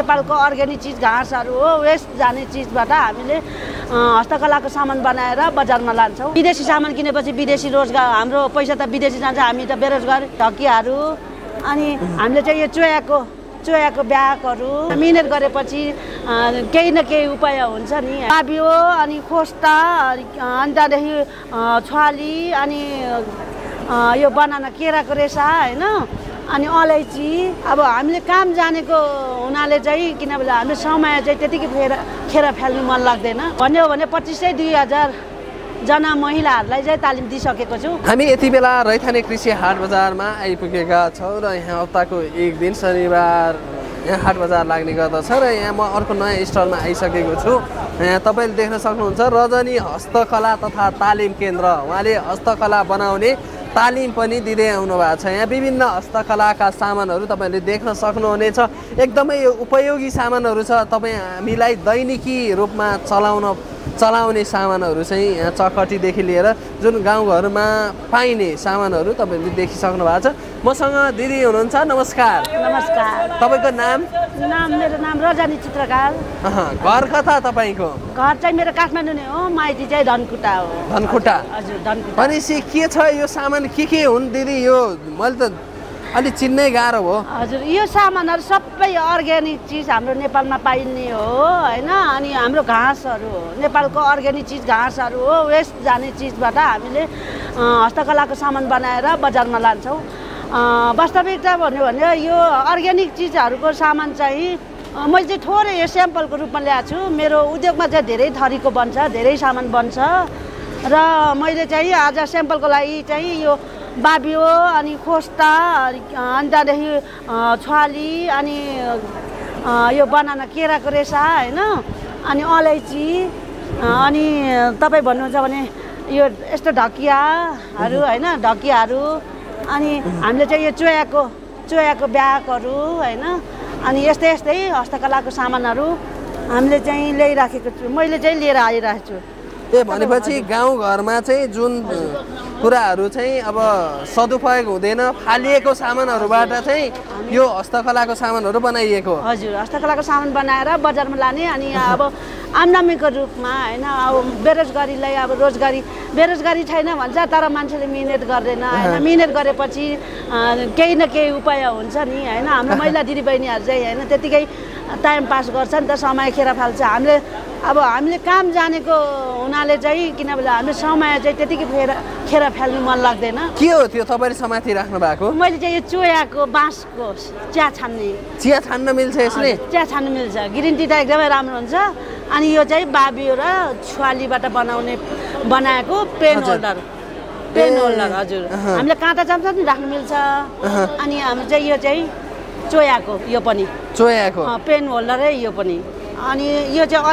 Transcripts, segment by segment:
नेपालको अर्ग्यानिक चिज घाँसहरू हो, वेस्ट जाने चिजबाट हामीले हस्तकलाको सामान बनाएर बजारमा लान्छौँ। विदेशी सामान किनेपछि विदेशी रोजगार, हाम्रो पैसा त विदेशी जान्छ, हामी त बेरोजगार। ढकियाहरू अनि हामीले चाहिँ यो चोयाको ब्यागहरू मिहिनेत गरेपछि केही न केही उपाय हुन्छ नि। बाबियो अनि खोस्टा अनि त्यहाँदेखि छ्वाली अनि यो बनाना केराको रेसा होइन, अनि अलैँची। अब हामीले काम जानेको हुनाले चाहिँ किनभने हाम्रो समय चाहिँ त्यतिकै खेर फाल्नु मन लाग्दैन। भन्यो भने 25,000-2,000 जना महिलाहरूलाई चाहिँ तालिम दिइसकेको छु। हामी यति बेला रैथाने कृषि हाट बजारमा आइपुगेका छौँ र यहाँ हप्ताको एक दिन शनिबार यहाँ हाट बजार लाग्ने गर्दछ र यहाँ म अर्को नयाँ स्टलमा आइसकेको छु। यहाँ तपाईँले देख्न सक्नुहुन्छ रजनी हस्तकला तथा तालिम केन्द्र। उहाँले हस्तकला बनाउने तालिम पनि दिँदै आउनु भएको छ। यहाँ विभिन्न हस्तकलाका सामानहरू तपाईँले देख्न सक्नुहुनेछ। एकदमै उपयोगी सामानहरू छ। तपाईँ हामीलाई दैनिकी रूपमा चलाउने सामानहरू चाहिँ यहाँ चकटीदेखि लिएर जुन गाउँघरमा पाइने सामानहरू तपाईँले देखिसक्नु भएको छ। मसँग दिदी हुनुहुन्छ, नमस्कार। नमस्कार। तपाईँको नाम? मेरो नाम रजनी चित्रकार। घर कता तपाईँको? घर चाहिँ मेरो काठमाडौँ नै हो, माइती चाहिँ धनकुटा हो। धनकुटा? हजुर धनकुटा। भनेपछि के छ यो सामान के हुन् दिदी? यो मैले त अलि चिन्नै गाह्रो हो। हजुर यो सामानहरू सबै अर्ग्यानिक चिज हाम्रो नेपालमा पाइने हो होइन। अनि हाम्रो घाँसहरू हो, नेपालको अर्ग्यानिक चिज घाँसहरू हो, वेस्ट जाने चिजबाट हामीले हस्तकलाको सामान बनाएर बजारमा लान्छौँ। वास्तविकता भन्यो भने यो अर्ग्यानिक चिजहरूको सामान चाहिँ मैले चाहिँ थोरै यो स्याम्पलको रूपमा ल्याएको छु। मेरो उद्योगमा चाहिँ धेरै थरीको बन्छ, धेरै सामान बन्छ र मैले चाहिँ आज स्याम्पलको लागि चाहिँ यो बाबियो अनि खोस्टा अनि त्यहाँदेखि छ्वाली अनि यो बनाना केराको रेसा होइन, अनि अलैँची अनि तपाईँ भन्नुहुन्छ भने यो यस्तो ढकियाहरू होइन, ढकियाहरू अनि हामीले चाहिँ यो चोयाको ब्यागहरू होइन, अनि यस्तै हस्तकलाको सामानहरू हामीले चाहिँ ल्याइराखेको छु। मैले चाहिँ लिएर आइरहेको छु। भनेपछि गाउँघरमा चाहिँ जुन कुराहरू चाहिँ अब सदुपयोग हुँदैन, फालिएको सामानहरूबाट चाहिँ यो हस्तकलाको सामानहरू बनाइएको। हजुर हस्तकलाको सामान बनाएर बजारमा लाने। अनि अब आमदामीको रूपमा होइन, अब बेरोजगारीलाई अब बेरोजगारी छैन भन्छ तर मान्छेले मिहिनेत गर्दैन होइन। मिहिनेत गरेपछि केही न केही उपाय हुन्छ नि होइन। हाम्रो महिला दिदीबहिनीहरू चाहिँ होइन त्यतिकै टाइम पास गर्छ नि त, समय खेर फाल्छ। हामीले काम जानेको हुनाले चाहिँ किनभने हाम्रो समय चाहिँ त्यतिकै खेर फाल्नु मन लाग्दैन। के हो त्यो तपाईँले समाति राख्नु भएको? मैले चाहिँ यो चोयाको बाँसको चिया छान्न मिल्छ यसले? चिया छान्न मिल्छ। ग्रिन टी त एकदमै राम्रो हुन्छ। अनि यो चाहिँ बाबियो र छ्वालीबाट बनाएको पेन होल्डर हजुर। हामीले काँटा चम्चा पनि राख्नु मिल्छ। अनि हाम्रो चाहिँ यो चाहिँ चोयाको पेन होल्डरै यो पनि। अनि यो चाहिँ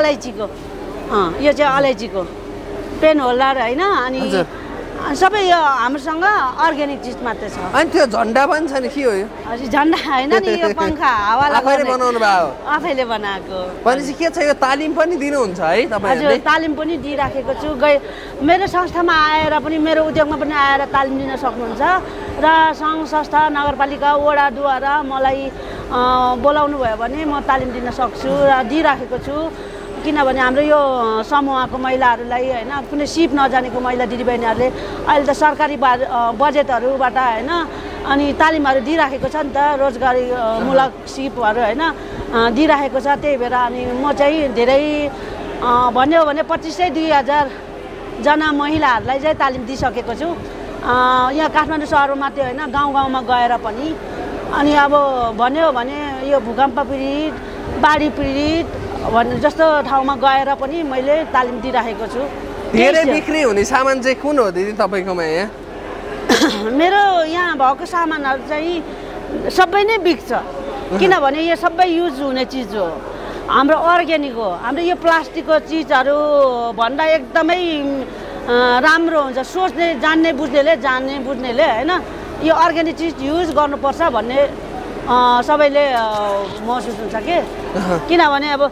अलैँचीको पेन होल्डर होइन। अनि सबै यो हाम्रोसँग अर्ग्यानिक चिज मात्रै छ। अनि त्यो झन्डा पनि छ नि, के हो यो? हजुर झन्डा होइन नि, यो पङ्खा हावा आफैले बनाउनु भयो? आफैले बनाएको। भनेपछि के छ यो तालिम पनि दिनुहुन्छ है तपाईँहरूले? हजुर तालिम पनि दिइराखेको छु। मेरो संस्थामा आएर पनि मेरो उद्योगमा पनि आएर तालिम दिन सक्नुहुन्छ र सङ्घ संस्था नगरपालिका वडाद्वारा मलाई बोलाउनु भयो भने म तालिम दिन सक्छु र दिइराखेको छु। किनभने हाम्रो यो समूहको महिलाहरूलाई होइन, कुनै सिप नजानेको महिला दिदीबहिनीहरूले अहिले त सरकारी बजेटहरूबाट होइन अनि तालिमहरू दिइराखेको छ नि त, रोजगारीमूलक सिपहरू होइन दिइराखेको छ। त्यही भएर अनि म चाहिँ धेरै भन्यो भने 25,000-2,000 जना महिलाहरूलाई चाहिँ तालिम दिइसकेको छु। यहाँ काठमाडौँ सहरमा मात्रै होइन, गाउँमा गएर पनि। अनि अब भन्यो भने यो भूकम्प पीडित, बाढी पीडित जस्तो ठाउँमा गएर पनि मैले तालिम दिइराखेको छु। धेरै बिक्री हुने सामान चाहिँ कुन हो दिदी तपाईँकोमा यहाँ? मेरो यहाँ भएको सामानहरू चाहिँ सबै नै बिक्छ। किनभने यो सबै युज हुने चिज हो, हाम्रो अर्ग्यानिक हो। हाम्रो यो प्लास्टिकको चिजहरू भन्दा एकदमै राम्रो हुन्छ। जान्ने बुझ्नेले होइन यो अर्ग्यानिक चिज युज गर्नुपर्छ भन्ने सबैले महसुस हुन्छ के। किनभने अब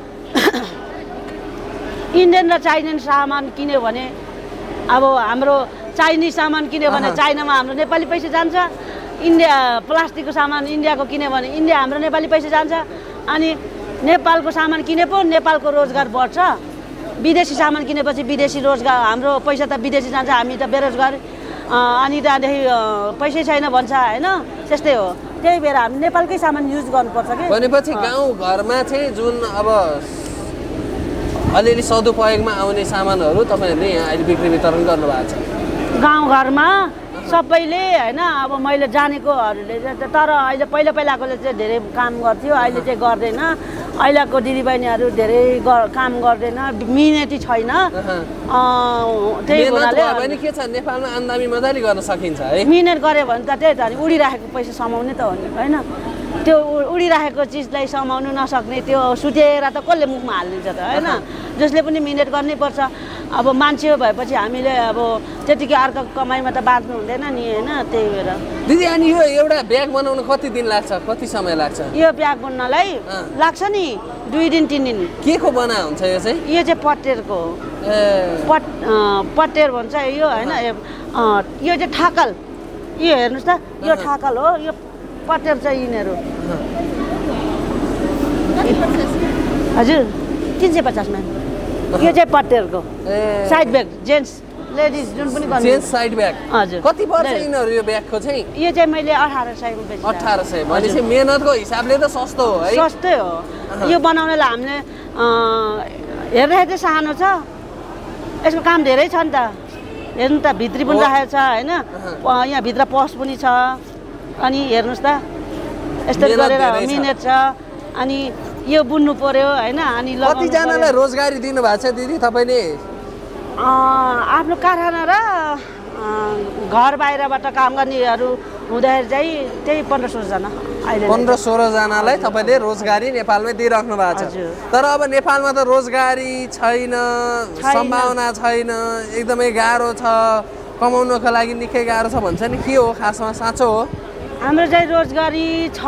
इन्डियन र चाइनिज सामान किन्यो भने अब हाम्रो चाइनिज सामान किन्यो भने चाइनामा हाम्रो नेपाली पैसा जान्छ। प्लास्टिकको सामान इन्डियाको किन्यो भने इन्डिया हाम्रो नेपाली पैसा जान्छ। अनि नेपालको सामान किने पो नेपालको रोजगार बढ्छ, विदेशी सामान किनेपछि विदेशी रोजगार, हाम्रो पैसा त विदेशी जान्छ, हामी त बेरोजगार, अनि त्यहाँदेखि पैसै छैन भन्छ होइन, त्यस्तै हो। त्यही भएर हामी नेपालकै सामान युज गर्नुपर्छ कि। भनेपछि गाउँघरमा चाहिँ जुन अब अलिअलि सदुपयोगमा आउने सामानहरू तपाईँहरूले यहाँ अहिले बिक्री वितरण गर्नुभएको छ? गाउँघरमा सबैले होइन, अब मैले जानेकोहरूले तर अहिले पहिलाकोले चाहिँ धेरै काम गर्थ्यो, अहिले चाहिँ गर्दैन। अहिलेको दिदीबहिनीहरू धेरै काम गर्दैन, मिहिनेती छैन, त्यही भएर के छ नेपालमा आम्दानी मजाले गर्न सकिन्छ है। मिहिनेत गऱ्यो भने त त्यही त नि उडिराखेको पैसा समाउने त हो नि होइन, त्यो उडिराखेको चिजलाई समाउनु नसक्ने त्यो सुतेर त कसले मुखमा हालिदिन्छ त होइन, जसले पनि मिहिनेत गर्नै पर्छ। अब मान्छे भएपछि हामीले अब त्यतिकै अर्को कमाइमा त बाँच्नु हुँदैन नि होइन, त्यही भएर। दिदी अनि यो एउटा ब्याग बनाउनु कति दिन लाग्छ, कति समय लाग्छ? यो ब्याग बन्नलाई लाग्छ नि 2 दिन 3 दिन। के को बना हुन्छ यो चाहिँ? यो चाहिँ पटेरको पटेर भन्छ यो होइन, यो चाहिँ ठाकल, यो हेर्नुहोस् त यो ठाकल हो, यो पटेर चाहिँ यिनीहरू हजुर 350 मा। यो चाहिँ पटेरको साइड ब्याग, जेन्ट्स लेडिज जुन पनि गर्नु, जेन्ट्स साइड ब्याग हजुर। कति पर्छ यिनीहरू यो ब्यागको चाहिँ? यो चाहिँ मैले 1800 को बेचेँ। 1800 भनेपछि मेहनतको हिसाबले त सस्तो हो है? सस्तै हो। यो बनाउनलाई हामीले हेर्दाखेरि चाहिँ सानो छ, यसको काम धेरै छ नि त, हेर्नु त भित्री पनि राखेको छ होइन, यहाँ भित्र पस पनि छ, अनि हेर्नुहोस् त यस्तो गरेर मिहिनेत छ, अनि यो बुन्नु पर्यो होइन, अनि कतिजनालाई रोजगारी दिनुभएको छ दिदी तपाईँले? आफ्नो कारखाना र घर बाहिरबाट काम गर्नेहरू हुँदाखेरि चाहिँ त्यही 15-16 जना अहिले 15-16 जनालाई तपाईँले रोजगारी नेपालमै दिइराख्नु भएको छ। तर अब नेपालमा त रोजगारी छैन, सम्भावना छैन, एकदमै गाह्रो छ, कमाउनको लागि निकै गाह्रो छ भन्छ नि, के हो खासमा, साँचो हो? हाम्रो चाहिँ रोजगारी छ,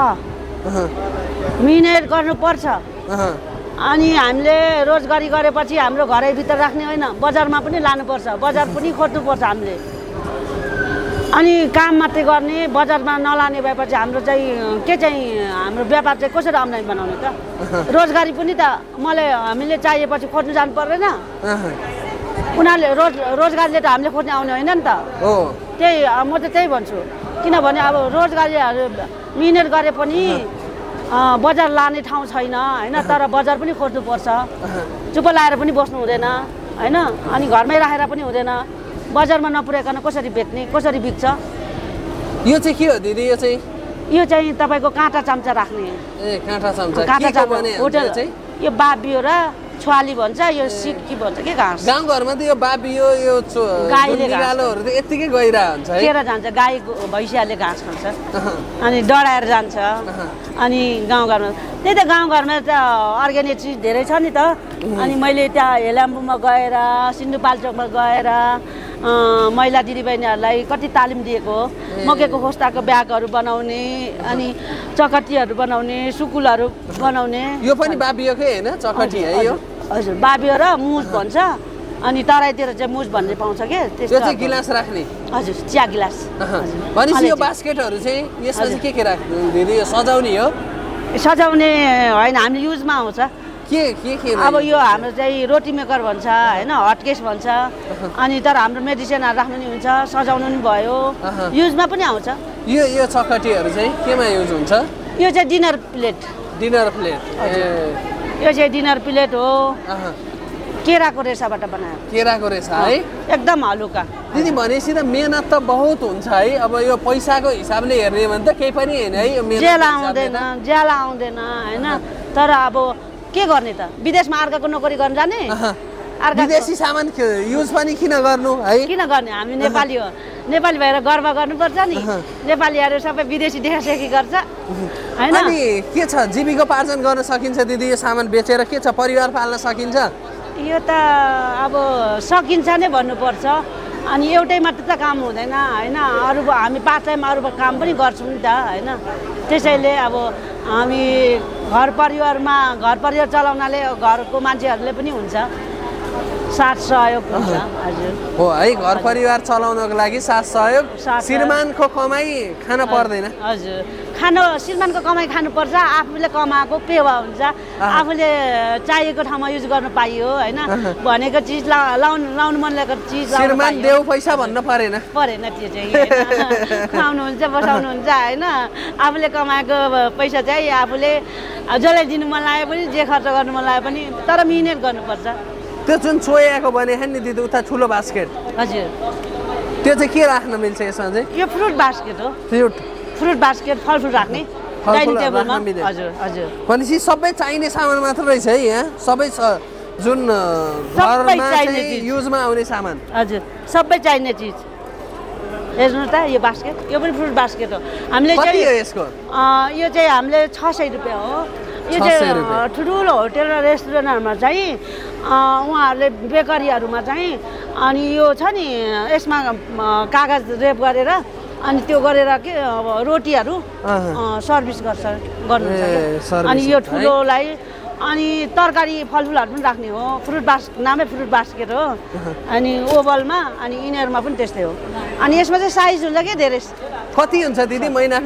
मिहिनेत गर्नुपर्छ, अनि हामीले रोजगारी गरेपछि हाम्रो घरैभित्र राख्ने होइन, बजारमा पनि लानुपर्छ, बजार पनि खोज्नुपर्छ हामीले, अनि काम मात्रै गर्ने, बजारमा नलाने भएपछि हाम्रो चाहिँ के चाहिँ हाम्रो व्यापार चाहिँ कसरी आम्दानी बनाउने त? रोजगारी पनि त हामीले चाहिएपछि खोज्नु जानु पर्दैन, उनीहरूले रोजगारीले त हामीले खोज्ने आउने होइन नि त। त्यही म त त्यही भन्छु, किनभने अब रोजगारीहरू मिहिनेत गरे पनि बजार लाने ठाउँ छैन होइन, तर बजार पनि खोज्नुपर्छ, चुप्प लाएर पनि बस्नु हुँदैन होइन, अनि घरमै राखेर पनि हुँदैन, बजारमा नपुर्याइकन कसरी बेच्ने, कसरी बिक्छ? यो चाहिँ के हो दिदी? यो चाहिँ तपाईँको काँटा चम्चा राख्ने। काँटा चम्चा होटल, यो बाबियो र छुवाली भन्छ, यो सिटकी भन्छ के घाँस। गाउँघरमा त यो बाबियो यो गाईले घाँसहरू त यत्तिकै गइरहेको हुन्छ है, केरा जान्छ, गाई भैँसीहरूले घाँस खान्छ, अनि डढाएर जान्छ, अनि गाउँघरमा त्यही त गाउँघरमा त अर्ग्यानिक चिज धेरै छ नि त, अनि मैले त्यहाँ हेलाम्बुमा गएर सिन्धुपाल्चोकमा गएर महिला दिदीबहिनीहरूलाई कति तालिम दिएको हो, मकैको खोस्टाको ब्यागहरू बनाउने, अनि चकटीहरू बनाउने, सुकुलहरू बनाउने। यो पनि बाबियोकै होइन, चकटी है यो? हजुर, बाबियो र मुज भन्छ, अनि तराईतिर चाहिँ मुज भन्ने पाउँछ के, त्यो चाहिँ गिलास राख्ने? हजुर, चिया गिलास। भनेपछि यो बास्केटहरू चाहिँ यसमा चाहिँ के राख्नु दिदी? यो सजाउने हो? सजाउने होइन, हामीले युजमा आउँछ। के अब यो हाम्रो चाहिँ रोटी मेकर भन्छ होइन, हटकेस भन्छ, अनि तर हाम्रो मेडिसिनहरू राख्नु नि हुन्छ, सजाउनु नि भयो, युजमा पनि आउँछ। यो चकटीहरू चाहिँ केमा युज हुन्छ? यो चाहिँ डिनर प्लेट। यो चाहिँ डिनर प्लेट हो, केराको रेसाबाट बनायो। केराको रेसा है, एकदम हलुका। दिदी भनेपछि त मेहनत त बहुत हुन्छ है, अब यो पैसाको हिसाबले हेर्ने भने त केही पनि होइन है, ज्याला आउँदैन होइन, तर अब के गर्ने त, विदेशमा अर्काको नोकरी गर्न जाने, विदेशी सामान युज पनि किन गर्नु है? किन गर्ने, हामी नेपाली हो, नेपाली भएर गर्व गर्नुपर्छ नि, नेपालीहरू सबै विदेशी देखासेखी गर्छ होइन। अनि के छ, जीविकोपार्जन गर्न सकिन्छ दिदी यो सामान बेचेर? के छ, परिवार पाल्न सकिन्छ? यो त अब सकिन्छ नै भन्नुपर्छ, अनि एउटै मात्र त काम हुँदैन होइन, अरू हामी पार्ट टाइम अरू काम पनि गर्छौँ नि त होइन, त्यसैले अब हामी घर परिवार चलाउनाले घरको मान्छेहरूले पनि हुन्छ, साथ सहयोग हुन्छ। हजुर हो है, घर परिवार चलाउनको लागि साथ सहयोग, श्रीमानको कमाई खान पर्दैन। हजुर, खानु श्रीमानको कमाइ खानुपर्छ आफूले कमाएको पेवा हुन्छ आफूले चाहिएको ठाउँमा युज गर्न पाइयो होइन भनेको चिज लाउनु मन लागेको चिज श्रीमान देऊ पैसा भन्न परेन त्यो चाहिँ खुवाउनुहुन्छ बसाउनुहुन्छ होइन आफूले कमाएको पैसा चाहिँ आफूले जसलाई दिनु मन लाग्यो पनि जे खर्च गर्नु मन लाग्यो पनि तर मिहिनेत गर्नुपर्छ त्यो जुन चोयाको भने नि दिदी उता ठुलो बास्केट हजुर त्यो चाहिँ के राख्न मिल्छ यसमा चाहिँ यो फ्रुट बास्केट हो फ्रुट बास्केट फलफुल राख्ने डाइनिङ टेबलमा हजुर हजुर भनेपछि सबै चाहिने सामान मात्र रहेछ है यहाँ सबै जुन घरमा युजमा आउने सामान हजुर सबै चाहिने चिज हेर्नु त यो बास्केट यो पनि फ्रुट बास्केट हो हामीले चाहिँ यसको यो चाहिँ हामीले 600 रुपियाँ हो यो चाहिँ ठुलो होटेल र रेस्टुरेन्टहरूमा चाहिँ उहाँहरूले बेकरीहरूमा चाहिँ अनि यो छ नि यसमा कागज रेप गरेर अनि त्यो गरेर के रोटीहरू सर्भिस गर्नुहुन्छ अनि यो ठुलोलाई अनि तरकारी फलफुलहरू पनि राख्ने हो नामै फ्रुट बास्केट हो अनि ओभलमा अनि यिनीहरूमा पनि त्यस्तै हो अनि यसमा चाहिँ साइज हुन्छ के धेरै कति हुन्छ दिदी महिनाको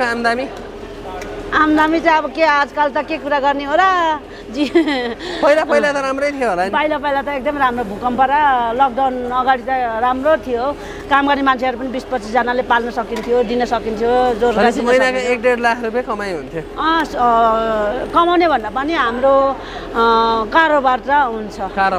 आम्दामी चाहिँ अब के आजकल त के कुरा गर्ने हो र जी पहिला त राम्रै थियो होला पहिला त एकदम राम्रो भूकम्प र लकडाउन अगाडि त राम्रो थियो काम गर्ने मान्छेहरू पनि 20-25 जनाले पाल्न सकिन्थ्यो दिन सकिन्थ्यो महिनाको 1-1.5 लाख रुपियाँ कमाइ हुन्थ्यो कमाउने भन्दा पनि हाम्रो कारोबार त हुन्छ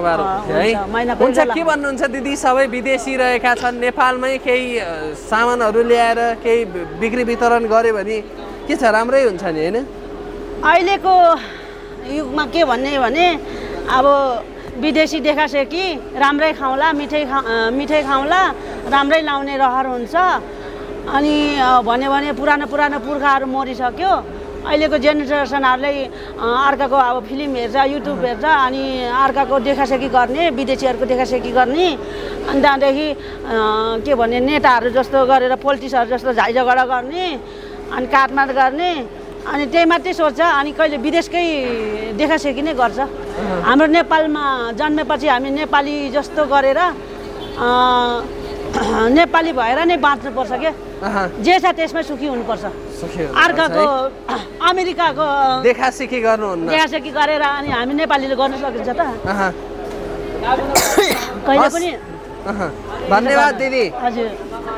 हुन्छ के भन्नुहुन्छ दिदी सबै विदेशी रहेका छन् नेपालमै केही सामानहरू ल्याएर केही बिक्री वितरण गर्यो भने के छ राम्रै हुन्छ नि हैन अहिलेको युगमा के भन्ने भने अब विदेशी देखासेकी राम्रै खाउँला मिठै खाउँला राम्रै लाउने रहर हुन्छ अनि भन्यो भने पुरानो पुर्खाहरू मरिसक्यो अहिलेको जेनेरेसनहरूले अर्काको अब फिल्म हेर्छ युट्युब हेर्छ अनि अर्काको देखासेकी गर्ने विदेशीहरूको देखासेकी गर्ने अनि त्यहाँदेखि के भन्ने नेताहरू जस्तो गरेर पोलिटिक्सहरू जस्तो झाइझगडा गर्ने अनि काटमाट गर्ने अनि त्यही मात्रै सोच्छ अनि कहिले विदेशकै देखासेकी नै गर्छ हाम्रो नेपालमा जन्मेपछि हामी नेपाली जस्तो गरेर नेपाली भएर नै बाँच्नुपर्छ के जे छ त्यसमै सुखी हुनुपर्छ अर्काको अमेरिकाको देखासेकी गरेर अनि हामी नेपालीले गर्न सकिन्छ त कहिले पनि धन्यवाद दिदी हजुर